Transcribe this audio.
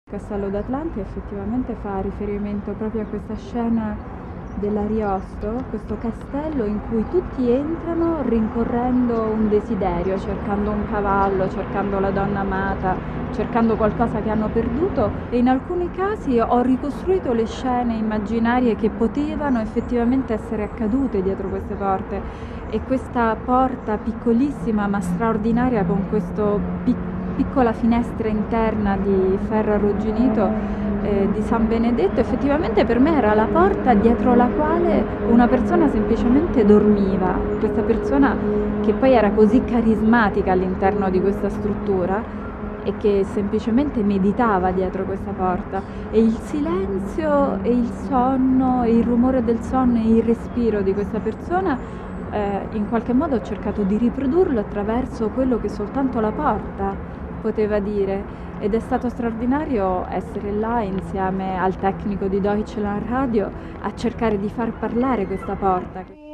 Castello d'Atlante effettivamente fa riferimento proprio a questa scena dell'Ariosto, questo castello in cui tutti entrano rincorrendo un desiderio, cercando un cavallo, cercando la donna amata, cercando qualcosa che hanno perduto, e in alcuni casi ho ricostruito le scene immaginarie che potevano effettivamente essere accadute dietro queste porte, e questa porta piccolissima ma straordinaria con questo piccola finestra interna di ferro arrugginito di San Benedetto, effettivamente per me era la porta dietro la quale una persona semplicemente dormiva, questa persona che poi era così carismatica all'interno di questa struttura e che semplicemente meditava dietro questa porta, e il silenzio e il sonno e il rumore del sonno e il respiro di questa persona in qualche modo ho cercato di riprodurlo attraverso quello che soltanto la porta poteva dire, ed è stato straordinario essere là insieme al tecnico di Deutschland Radio a cercare di far parlare questa porta.